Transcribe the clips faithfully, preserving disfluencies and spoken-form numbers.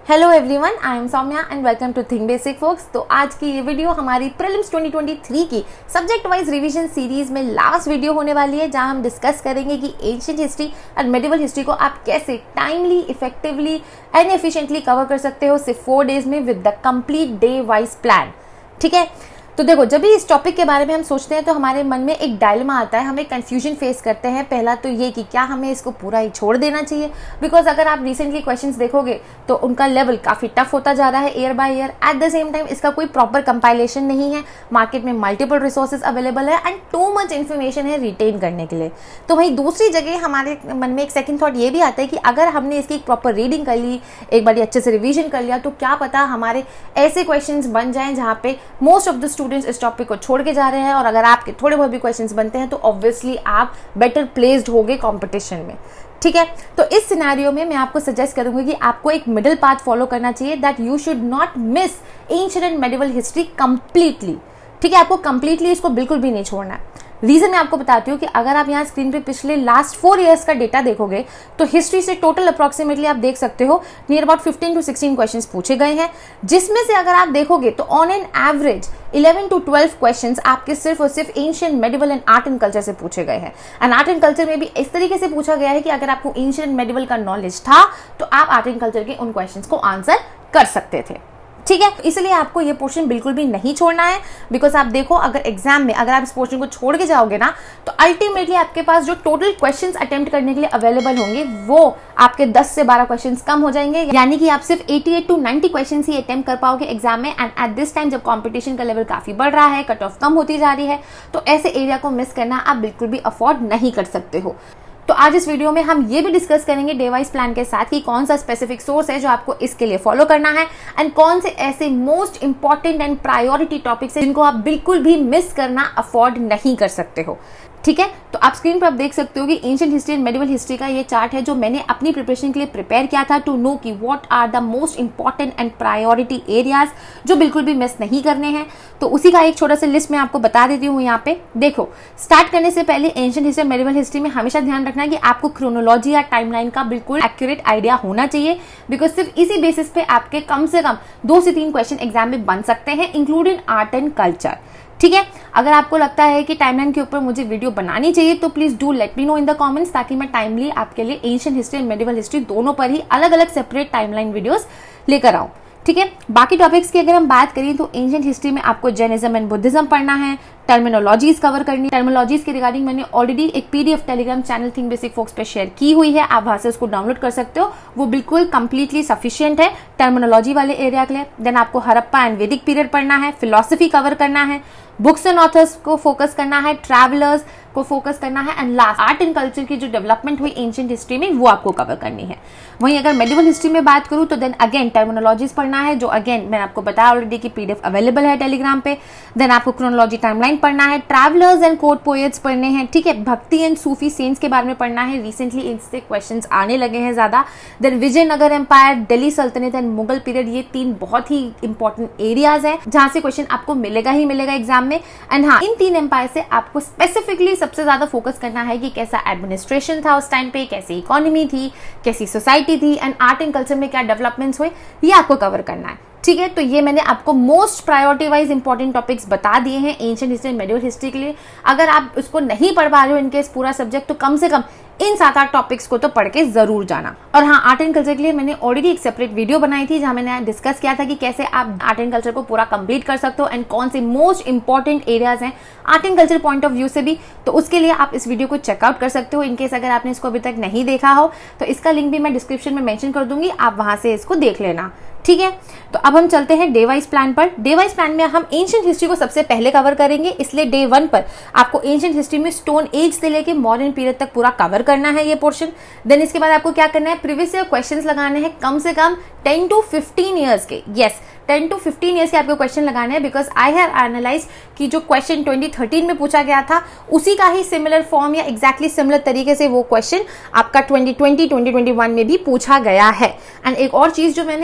Hello everyone, I am Saumya and welcome to think basic folks. तो आज की ये वीडियो हमारी प्रीलिम्स ट्वेंटी ट्वेंटी थ्री की सब्जेक्ट वाइज रिवीजन सीरीज में लास्ट वीडियो होने वाली है, जहां हम डिस्कस करेंगे कि ancient history and medieval history को आप कैसे timely, effectively and efficiently cover कर सकते हो सिर्फ फोर डेज में with the complete day wise plan. ठीक है, तो देखो, जब भी इस टॉपिक के बारे में हम सोचते हैं तो हमारे मन में एक डायलेमा आता है, हमें कंफ्यूजन फेस करते हैं। पहला तो ये कि क्या हमें इसको पूरा ही छोड़ देना चाहिए, बिकॉज अगर आप रिसेंटली क्वेश्चंस देखोगे तो उनका लेवल काफी टफ होता जा रहा है year by year. At the same time इसका कोई प्रॉपर कंपाइलेशन नहीं है, मार्केट में मल्टीपल रिसोर्सेज अवेलेबल है एंड टू मच इन्फॉर्मेशन है रिटेन करने के लिए। तो वहीं दूसरी जगह हमारे मन में एक सेकंड थॉट ये भी आता है कि अगर हमने इसकी एक प्रॉपर रीडिंग कर ली, एक बार अच्छे से रिविजन कर लिया, तो क्या पता हमारे ऐसे क्वेश्चंस बन जाएं जहां पे मोस्ट ऑफ द स्टूडेंट्स इस टॉपिक को छोड़ के जा रहे हैं, और अगर आपके थोड़े बहुत भी क्वेश्चंस बनते हैं तो ऑब्वियसली आप बेटर प्लेस्ड होगे कंपटीशन में। ठीक है, तो इस सिनेरियो में मैं आपको सजेस्ट करूंगी कि आपको एक मिडिल पाथ फॉलो करना चाहिए, that you should not miss ancient and medieval history completely. ठीक है, आपको कंप्लीटली इसको बिल्कुल भी नहीं छोड़ना है। रीजन मैं आपको बताती हूँ कि अगर आप यहाँ स्क्रीन पे पिछले लास्ट फोर इयर्स का डेटा देखोगे तो हिस्ट्री से टोटल अप्रोक्सीमेटली आप देख सकते हो near about fifteen to sixteen questions पूछे गए हैं, जिसमें से अगर आप देखोगे तो on an average eleven to twelve questions आपके सिर्फ और सिर्फ ancient, medieval and art and culture से पूछे गए हैं। एंड आर्ट एंड कल्चर में भी इस तरीके से पूछा गया है कि अगर आपको एंशिएंट एंड मेडिवल का नॉलेज था तो आप आर्ट एंड कल्चर के उन क्वेश्चंस को आंसर कर सकते थे। ठीक है, इसलिए आपको ये पोर्शन बिल्कुल भी नहीं छोड़ना है, बिकॉज आप देखो अगर एग्जाम में अगर आप इस पोर्शन को छोड़ के जाओगे ना तो अल्टीमेटली आपके पास जो टोटल क्वेश्चंस अटेम्प्ट करने के लिए अवेलेबल होंगे वो आपके दस से बारह क्वेश्चंस कम हो जाएंगे, यानी कि आप सिर्फ अठासी टू नब्बे क्वेश्चंस ही अटेम्प्ट कर पाओगे एग्जाम में। एंड एट दिस टाइम जब कॉम्पिटिशन का लेवल काफी बढ़ रहा है, कट ऑफ कम होती जा रही है, तो ऐसे एरिया को मिस करना आप बिल्कुल भी अफोर्ड नहीं कर सकते हो। तो आज इस वीडियो में हम ये भी डिस्कस करेंगे डे वाइज प्लान के साथ कि कौन सा स्पेसिफिक सोर्स है जो आपको इसके लिए फॉलो करना है, एंड कौन से ऐसे most important and priority topics हैं जिनको आप बिल्कुल भी मिस करना अफोर्ड नहीं कर सकते हो। ठीक है, तो आप स्क्रीन पर आप देख सकते हो कि ancient history and medieval history का ये चार्ट है जो मैंने अपनी प्रिपरेशन के लिए प्रिपेयर किया था, टू नो कि what are the most important and priority areas जो बिल्कुल भी मिस नहीं करने हैं। तो उसी का एक छोटा सा लिस्ट मैं आपको बता देती हूँ। यहाँ पे देखो, स्टार्ट करने से पहले ancient history and medieval history में हमेशा ध्यान रखना है कि आपको क्रोनोलॉजी या टाइमलाइन का बिल्कुल एक्यूरेट आइडिया होना चाहिए, बिकॉज सिर्फ इसी बेसिस पे आपके कम से कम दो से तीन क्वेश्चन एग्जाम में बन सकते हैं, इंक्लूडिंग आर्ट एंड कल्चर। ठीक है, अगर आपको लगता है कि टाइमलाइन के ऊपर मुझे वीडियो बनानी चाहिए तो please do let me know in the comments, ताकि मैं टाइमली आपके लिए ancient history and medieval history दोनों पर ही अलग अलग सेपरेट टाइमलाइन वीडियोस लेकर आऊं। ठीक है, बाकी टॉपिक्स की अगर हम बात करें तो एंशिएंट हिस्ट्री में आपको जैनिज्म एंड बुद्धिज्म पढ़ना है, टर्मिनोलॉजीज कवर करनी। टर्मिनोलॉजीज के रिगार्डिंग मैंने ऑलरेडी एक PDF Telegram channel think basic folks पे शेयर की हुई है, आप वहां से उसको डाउनलोड कर सकते हो, वो बिल्कुल कंप्लीटली सफिशिएंट है टर्मिनोलॉजी वाले एरिया के लिए। देन आपको हड़प्पा एंड वैदिक पीरियड पढ़ना है, फिलॉसफी कवर करना है, बुक्स एंड ऑथर्स को फोकस करना है, ट्रैवलर्स को फोकस करना है, and last art and culture की जो डेवलपमेंट हुई एंशिएंट हिस्ट्री में वो आपको कवर करनी है। वहीं अगर मेडिवल हिस्ट्री में बात करूं तो देन अगेन टर्मिनोलॉजीज पढ़ना है, जो अगेन मैंने आपको बताया ऑलरेडी कि पीडीएफ अवेलेबल है टेलीग्राम पे। देन आपको क्रोनोलॉजी टाइमलाइन पढ़ना है, ट्रैवलर्स एंड कोर्ट पोएट्स पढ़ने हैं। ठीक है, भक्ति एंड सूफी सेंट्स के बारे में पढ़ना है, रिसेंटली इनसे क्वेश्चंस आने लगे हैं ज्यादा। देन विजयनगर एम्पायर, दिल्ली सल्तनत एंड मुगल पीरियड, ये तीन बहुत ही इंपॉर्टेंट एरियाज हैं जहां से क्वेश्चन आपको मिलेगा ही मिलेगा एग्जाम में। एंड हाँ, इन तीन एम्पायर से आपको स्पेसिफिकली सबसे ज्यादा फोकस करना है कि कैसा एडमिनिस्ट्रेशन था उस टाइम पे, कैसी इकोनॉमी थी, कैसी सोसाइटी थी, एंड आर्ट एंड कल्चर में क्या डेवलपमेंट्स हुए, ये आपको कवर करना है। ठीक है, तो ये मैंने आपको most priority wise important topics बता दिए हैं ancient history and medieval history के लिए। अगर आप उसको नहीं पढ़ पा रहे हो इनके इस पूरा सब्जेक्ट, तो कम से कम इन सात आठ टॉपिक्स को तो पढ़ के जरूर जाना। और हाँ, आर्ट एंड कल्चर के लिए मैंने ऑलरेडी एक सेपरेट वीडियो बनाई थी जहां मैंने डिस्कस किया था कि कैसे आप आर्ट एंड कल्चर को पूरा कंप्लीट कर सकते हो एंड कौन से मोस्ट इंपॉर्टेंट एरियाज हैं art and culture point of view से भी। तो उसके लिए आप इस वीडियो को चेकआउट कर सकते हो। इनकेस अगर आपने इसको अभी तक नहीं देखा हो तो इसका लिंक भी मैं डिस्क्रिप्शन में मेंशन कर दूंगी, आप वहां से इसको देख लेना। ठीक है, तो अब हम चलते हैं डे वाइज प्लान पर। डे वाइज प्लान में हम एंशिएंट हिस्ट्री को सबसे पहले कवर करेंगे, इसलिए डे वन पर आपको एंशिएंट हिस्ट्री में स्टोन एज से लेके मॉडर्न पीरियड तक पूरा कवर करना है ये पोर्शन। देन इसके बाद आपको क्या करना है, प्रीवियस ईयर क्वेश्चंस लगाने हैं कम से कम टेन टू फिफ्टीन ईयर्स के। Yes, ten to fifteen years के आपको क्वेश्चन लगाने हैं, बिकॉज आई हैव एनालाइज कि जो क्वेश्चन ट्वेंटी थर्टीन में पूछा गया था उसी का ही सिमिलर फॉर्म या एग्जैक्टली सिमिलर तरीके से वो क्वेश्चन आपका twenty twenty twenty twenty one में भी पूछा गया है। एंड एक और चीज जो मैंने एनालाइज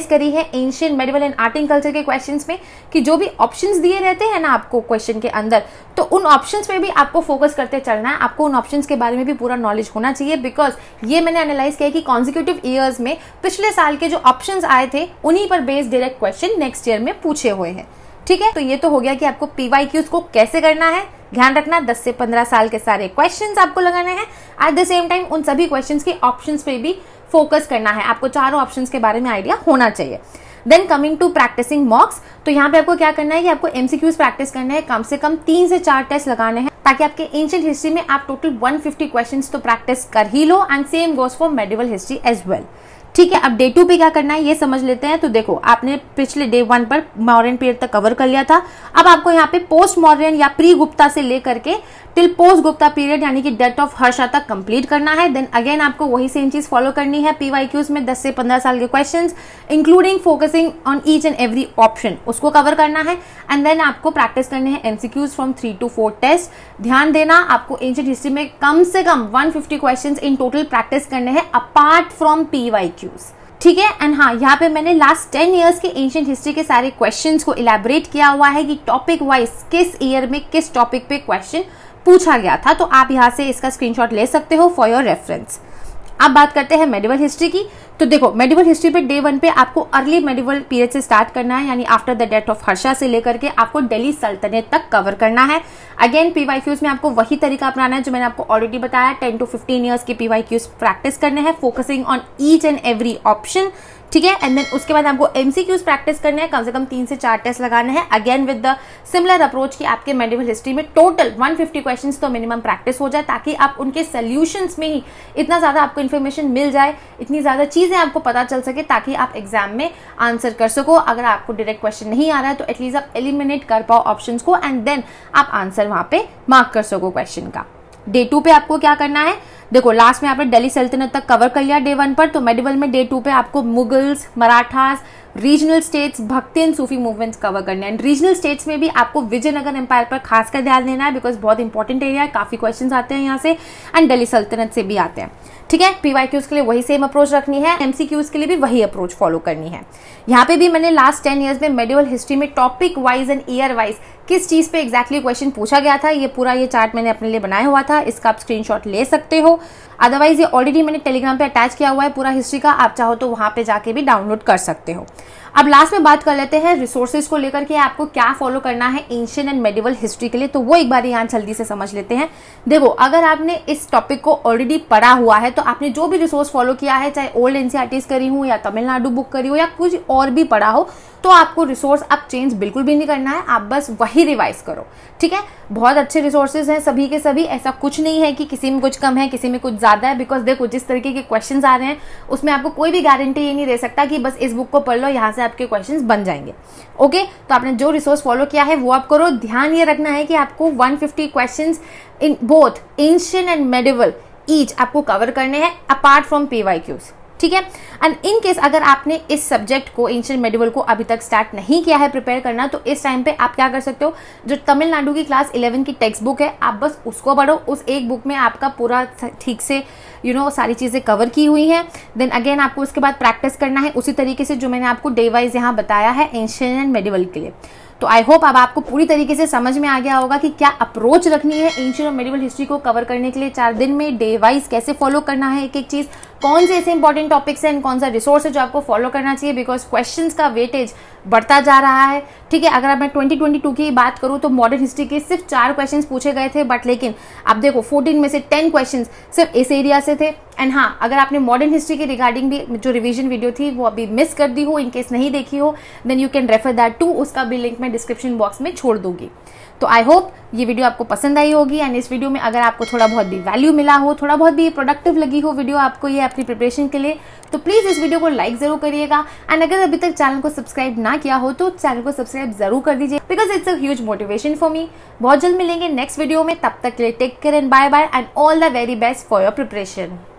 एनालाइज करी है ancient, medieval and art and culture के क्वेश्चंस में कि जो भी ऑप्शंस दिए रहते हैं ना आपको क्वेश्चन के अंदर, तो उन ऑप्शंस पे भी आपको फोकस करते चलना है। आपको उन ऑप्शंस के बारे में भी पूरा नॉलेज होना चाहिए, बिकॉज ये मैंने एनालाइज किया कि कॉन्जिक्यूटिव ईयर्स में पिछले साल के जो ऑप्शंस आए थे उन्हीं पर based direct question next year में पूछे हुए हैं। ठीक है, तो ये तो हो गया कि आपको पीवाईक्यूज को कैसे करना है। ध्यान रखना दस से पंद्रह साल के सारे क्वेश्चंस आपको लगाने हैं। एट द सेम टाइम उन सभी क्वेश्चंस के ऑप्शंस पे भी फोकस करना है। आपको चारों ऑप्शंस के बारे में आइडिया होना चाहिए। Then coming to practising mocks, तो यहाँ पे आपको क्या करना है कि आपको एमसीक्यूज प्रैक्टिस करना है। कम से कम तीन से चार टेस्ट लगाने हैं ताकि आपके एंशिएंट हिस्ट्री में आप टोटल एक सौ पचास क्वेश्चंस तो प्रैक्टिस कर ही लो। And same goes for medieval history as well. ठीक है, अब डे टू पे क्या करना है ये समझ लेते हैं। तो देखो, आपने पिछले डे वन पर मौर्यन पीरियड तक कवर कर लिया था। अब आपको यहाँ पे पोस्ट मौर्यन या प्री गुप्ता से लेकर के टिल पोस्ट गुप्ता पीरियड यानी कि डेथ ऑफ हर्षा तक कंप्लीट करना है। देन अगेन आपको वही सेम चीज फॉलो करनी है। पीवाईक्यूज में दस से पंद्रह साल के questions including focusing on each and every option, उसको कवर करना है। एंड देन आपको प्रैक्टिस करने हैं MCQs from three to four test. ध्यान देना, आपको एंशिएंट हिस्ट्री में कम से कम एक सौ पचास क्वेश्चंस इन टोटल प्रैक्टिस करने हैं अपार्ट फ्रॉम पीवाईक्यूज। ठीक है, एंड हाँ, यहाँ पे मैंने लास्ट टेन इयर्स के एंशिएंट हिस्ट्री के सारे क्वेश्चंस को इलैबोरेट किया हुआ है कि टॉपिक वाइज किस ईयर में किस टॉपिक पे क्वेश्चन पूछा गया था। तो आप यहाँ से इसका स्क्रीनशॉट ले सकते हो फॉर योर रेफरेंस। अब बात करते हैं मेडिवल हिस्ट्री की। तो देखो, मेडिवल हिस्ट्री पे डे वन पे आपको अर्ली मेडिवल पीरियड से स्टार्ट करना है, यानी after the death of Harsha से लेकर के आपको दिल्ली सल्तनत तक कवर करना है। अगेन पीवाईक्यूज में आपको वही तरीका अपनाना है जो मैंने आपको ऑलरेडी बताया। टेन टू फिफ्टीन ईयर्स के पीवाईक्यूज प्रैक्टिस करने हैं, focusing on each and every option. ठीक है, एंड देन उसके बाद आपको एमसीक्यूज प्रैक्टिस करने हैं, कम से कम तीन से चार टेस्ट लगाने हैं। Again with the similar approach कि आपके मेडिवल हिस्ट्री में टोटल एक सौ पचास क्वेश्चंस तो मिनिमम प्रैक्टिस हो जाए, ताकि आप उनके सॉल्यूशंस में ही इतना ज्यादा आपको इन्फॉर्मेशन मिल जाए, इतनी ज्यादा चीजें आपको पता चल सके, ताकि आप एग्जाम में आंसर कर सको। अगर आपको डायरेक्ट क्वेश्चन नहीं आ रहा है तो एटलीस्ट आप एलिमिनेट कर पाओ ऑप्शंस को, एंड देन आप आंसर वहां पे मार्क कर सको क्वेश्चन का। डे टू पे आपको क्या करना है, देखो लास्ट में आपने दिल्ली सल्तनत तक कवर कर लिया डे वन पर। तो मेडिवल में डे टू पे आपको Mughals, Marathas, regional states, Bhakti and Sufi movements cover करने हैं। रीजनल स्टेट्स में भी आपको विजयनगर एम्पायर पर खासकर ध्यान देना है, बिकॉज बहुत इंपॉर्टेंट एरिया है, काफी क्वेश्चंस आते हैं यहाँ से, एंड दिल्ली सल्तनत से भी आते हैं। ठीक है, पीवाईक्यूज के लिए वही सेम अप्रोच रखनी है, एमसीक्यूज के लिए भी वही अप्रोच फॉलो करनी है। यहाँ पे भी मैंने लास्ट टेन ईयर्स में मेडिवल हिस्ट्री में topic wise and year wise किस चीज पे एग्जैक्टली क्वेश्चन पूछा गया था, ये पूरा ये चार्ट मैंने अपने लिए बनाया हुआ था। इसका आप स्क्रीनशॉट ले सकते हो, अदरवाइज ये ऑलरेडी मैंने टेलीग्राम पे अटैच किया हुआ है पूरा हिस्ट्री का, आप चाहो तो वहां पे जाके भी डाउनलोड कर सकते हो। अब लास्ट में बात कर लेते हैं रिसोर्सेज को लेकर के आपको क्या फॉलो करना है एंशिएंट एंड मेडिवल हिस्ट्री के लिए, तो वो एक बार यहाँ जल्दी से समझ लेते हैं। देखो, अगर आपने इस टॉपिक को ऑलरेडी पढ़ा हुआ है तो आपने जो भी रिसोर्स फॉलो किया है, चाहे ओल्ड एनसीईआरटीज करी हो या तमिलनाडु बुक करी हो या कुछ और भी पढ़ा हो, तो आपको रिसोर्स अब चेंज बिल्कुल भी नहीं करना है, आप बस वही रिवाइज करो। ठीक है, बहुत अच्छे रिसोर्सेज हैं सभी के सभी, ऐसा कुछ नहीं है कि किसी में कुछ कम है किसी में कुछ ज्यादा है। बिकॉज देखो, जिस तरीके के क्वेश्चंस आ रहे हैं उसमें आपको कोई भी गारंटी ये नहीं दे सकता कि बस इस बुक को पढ़ लो यहाँ से आपके क्वेश्चंस बन जाएंगे। ओके, तो आपने जो रिसोर्स फॉलो किया है वो आप करो। ध्यान ये रखना है कि आपको एक सौ पचास questions in both ancient and medieval each आपको कवर करने हैं अपार्ट फ्रॉम पीवाईक्यूज। ठीक है, एंड इन केस अगर आपने इस सब्जेक्ट को एंशिएंट मेडिवल को अभी तक स्टार्ट नहीं किया है प्रिपेयर करना, तो इस टाइम पे आप क्या कर सकते हो, जो तमिलनाडु की क्लास इलेवन की टेक्स्ट बुक है आप बस उसको पढ़ो। उस एक बुक में आपका पूरा ठीक से यू you नो know, सारी चीजें कवर की हुई हैं। देन अगेन आपको उसके बाद प्रैक्टिस करना है उसी तरीके से जो मैंने आपको डे वाइज यहाँ बताया है एंशिएंट एंड मेडिवल के लिए। तो आई होप अब आपको पूरी तरीके से समझ में आ गया होगा कि क्या अप्रोच रखनी है एंशिएंट और मेडिवल हिस्ट्री को कवर करने के लिए चार दिन में, डे वाइज कैसे फॉलो करना है एक एक चीज, कौन से ऐसे इंपॉर्टेंट टॉपिक्स हैं, कौन सा रिसोर्स है जो आपको फॉलो करना चाहिए, बिकॉज क्वेश्चंस का वेटेज बढ़ता जा रहा है। ठीक है, अगर मैं ट्वेंटी ट्वेंटी टू की बात करूं तो मॉडर्न हिस्ट्री के सिर्फ चार क्वेश्चंस पूछे गए थे, बट लेकिन आप देखो फोर्टीन में से टेन क्वेश्चंस सिर्फ इस एरिया से थे। एंड हाँ, अगर आपने मॉडर्न हिस्ट्री के रिगार्डिंग भी जो रिवीजन वीडियो थी वो अभी मिस कर दी हो, इनकेस नहीं देखी हो, then you can refer that to, उसका भी लिंक मैं डिस्क्रिप्शन बॉक्स में छोड़ दूंगी। तो आई होप ये वीडियो आपको पसंद आई होगी, एंड इस वीडियो में अगर आपको थोड़ा बहुत भी वैल्यू मिला हो, थोड़ा बहुत भी प्रोडक्टिव लगी हो वीडियो आपको ये अपनी प्रिपरेशन के लिए, तो प्लीज इस वीडियो को लाइक जरूर करिएगा। एंड अगर अभी तक चैनल को सब्सक्राइब ना किया हो तो चैनल को सब्सक्राइब जरूर कर दीजिए, because it's a huge motivation for me. बहुत जल्द मिलेंगे नेक्स्ट वीडियो में, तब तक के लिए take care and bye bye and all the very best for your preparation.